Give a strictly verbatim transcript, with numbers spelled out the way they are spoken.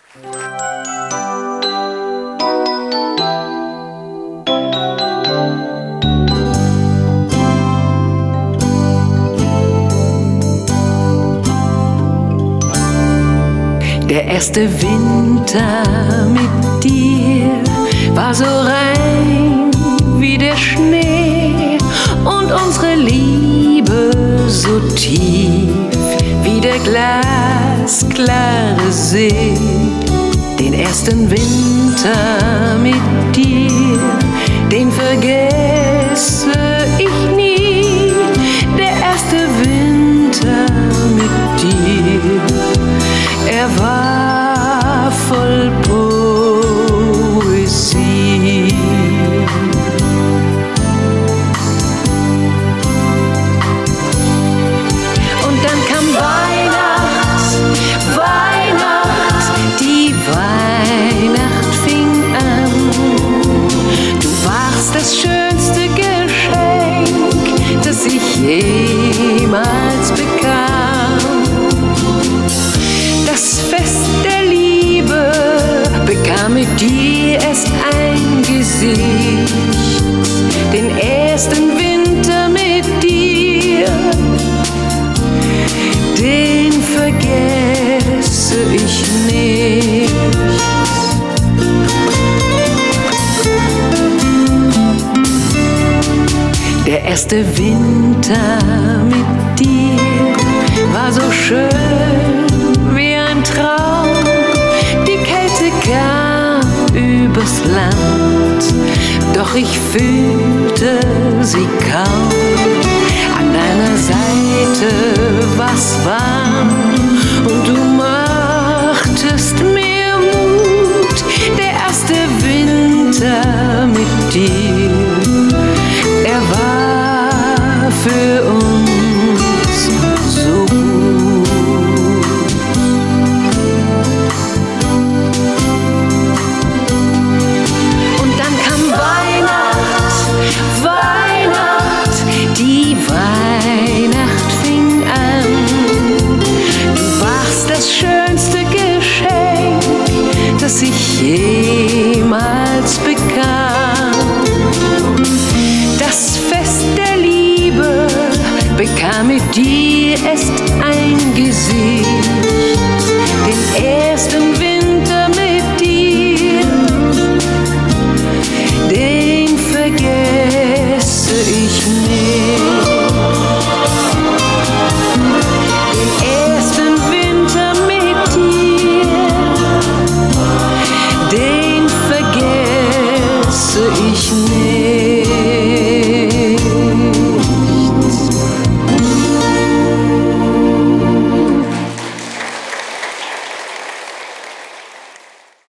Der erste Winter mit dir war so rein wie der Schnee und unsere Liebe so tief wie der glasklare See. Den ersten Winter mit dir, den vergesse ich nie. Der erste Winter mit dir, er war voll Poesie. Und dann kam Weihnacht, Weihnacht, die Weihnacht fing an. Du warst das schönste Geschenk, das ich jemals bekam. Das Fest der Liebe bekam mit dir erst ein Gesicht. Den ersten Winter mit dir, den vergesse ich nicht. Der erste Winter mit dir war so schön wie ein Traum. Die Kälte kam übers Land, doch ich fühlte sie kaum. An deiner Seite war's warm und du machtest mir Mut. Der erste Winter mit dir, er war für uns so gut. Und dann kam Weihnacht, Weihnacht, die Weihnacht fing an. Du warst das schönste Geschenk, das ich jemals bekam. Das Fest der Liebe bekam mit dir erst ein Gesicht. Den ersten Winter mit dir, den vergesse ich nicht. Den ersten Winter mit dir, den vergesse ich nicht.